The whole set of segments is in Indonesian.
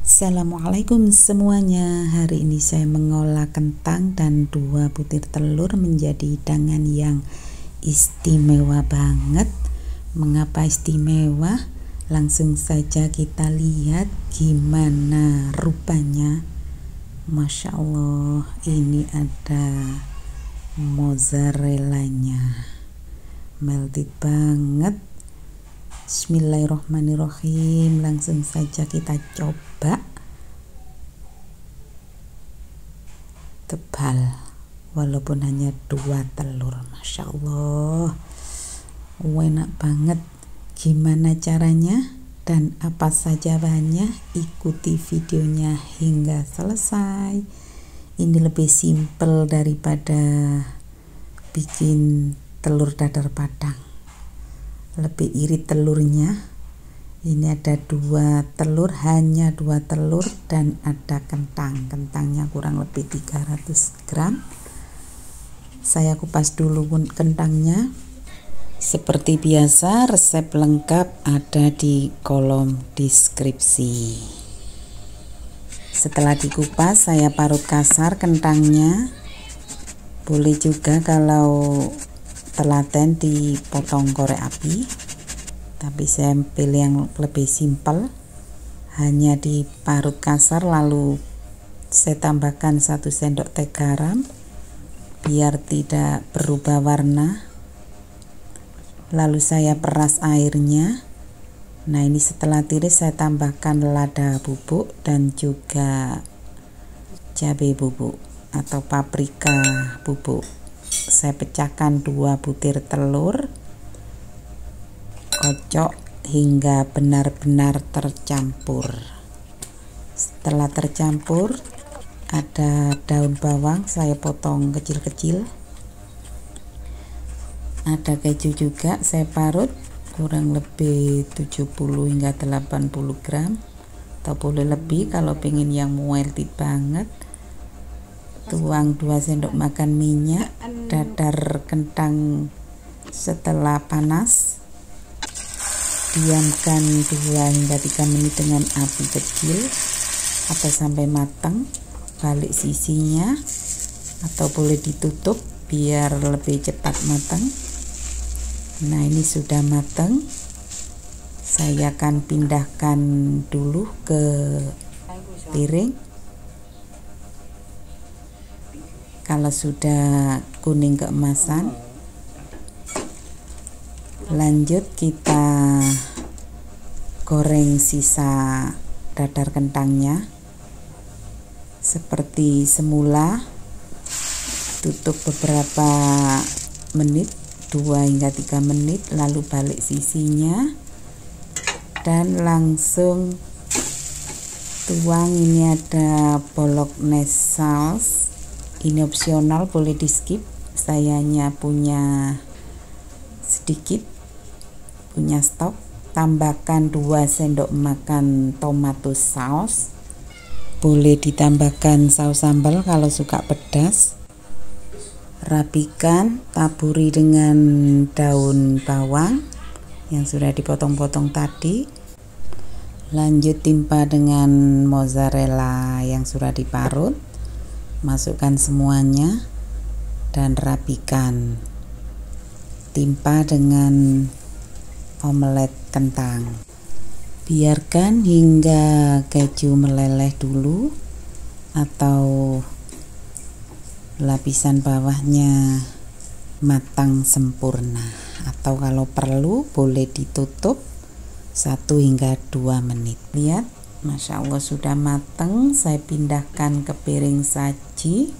Assalamualaikum semuanya. Hari ini saya mengolah kentang dan 2 butir telur menjadi hidangan yang istimewa banget. Mengapa istimewa? Langsung saja kita lihat gimana rupanya. Masya Allah, ini ada mozzarellanya, melted banget. Bismillahirrohmanirrohim. Langsung saja kita coba. Tebal walaupun hanya 2 telur. Masya Allah, enak banget. Gimana caranya dan apa saja bahannya? Ikuti videonya hingga selesai. Ini lebih simpel daripada bikin telur dadar padang. Lebih irit telurnya. Ini ada 2 telur, hanya 2 telur, dan ada kentangnya kurang lebih 300 gram. Saya kupas dulu kentangnya. Seperti biasa, resep lengkap ada di kolom deskripsi. Setelah dikupas, saya parut kasar kentangnya. Boleh juga kalau telaten dipotong korek api, tapi saya pilih yang lebih simpel, hanya diparut kasar lalu saya tambahkan 1 sendok teh garam biar tidak berubah warna, lalu saya peras airnya. Nah, ini setelah tiris saya tambahkan lada bubuk dan juga cabai bubuk atau paprika bubuk. Saya pecahkan 2 butir telur, kocok hingga benar-benar tercampur. Setelah tercampur, ada daun bawang saya potong kecil-kecil. Ada keju juga saya parut kurang lebih 70 hingga 80 gram, atau boleh lebih kalau pengen yang melty banget. Tuang 2 sendok makan minyak. Dadar kentang setelah panas, diamkan 2 hingga 3 menit dengan api kecil atau sampai matang. Balik sisinya atau boleh ditutup biar lebih cepat matang. Nah, ini sudah matang. Saya akan pindahkan dulu ke piring. Kalau sudah kuning keemasan, lanjut kita goreng sisa dadar kentangnya seperti semula. Tutup beberapa menit, 2 hingga 3 menit, lalu balik sisinya dan langsung tuang. Ini ada bolognese sauce, ini opsional, boleh di skip. Saya hanya punya sedikit, punya stok. Tambahkan 2 sendok makan tomato sauce, boleh ditambahkan saus sambal kalau suka pedas. Rapikan, taburi dengan daun bawang yang sudah dipotong-potong tadi. Lanjut timpa dengan mozzarella yang sudah diparut. Masukkan semuanya dan rapikan. Timpa dengan omelet kentang. Biarkan hingga keju meleleh dulu atau lapisan bawahnya matang sempurna, atau kalau perlu boleh ditutup 1 hingga 2 menit. Lihat, Masya Allah sudah matang. Saya pindahkan ke piring saji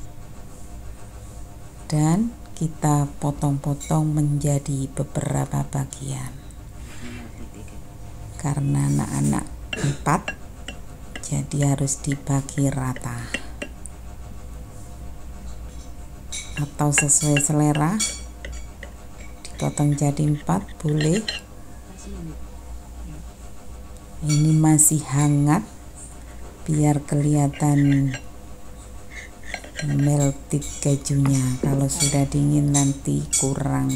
dan kita potong-potong menjadi beberapa bagian. Karena anak-anak 4, jadi harus dibagi rata atau sesuai selera, dipotong jadi 4 boleh. Ini masih hangat biar kelihatan melted kejunya. Kalau sudah dingin nanti kurang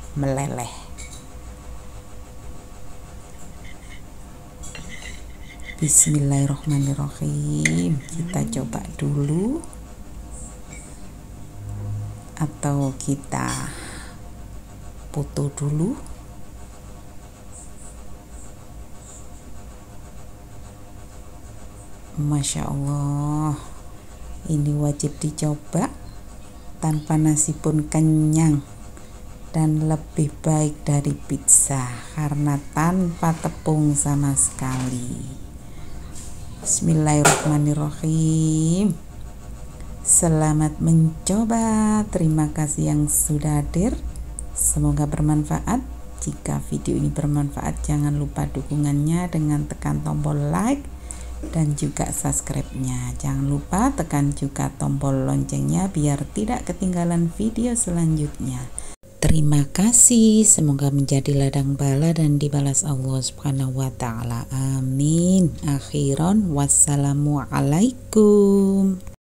meleleh. Bismillahirrahmanirrahim. Kita coba dulu, atau kita foto dulu. Masya Allah, ini wajib dicoba. Tanpa nasi pun kenyang dan lebih baik dari pizza karena tanpa tepung sama sekali. Bismillahirrahmanirrahim. Selamat mencoba. Terima kasih yang sudah hadir. Semoga bermanfaat. Jika video ini bermanfaat, jangan lupa dukungannya dengan tekan tombol like dan juga subscribe-nya. Jangan lupa tekan juga tombol loncengnya biar tidak ketinggalan video selanjutnya. Terima kasih, semoga menjadi ladang bala dan dibalas Allah Subhanahu wa taala. Amin. Akhiran, wassalamualaikum.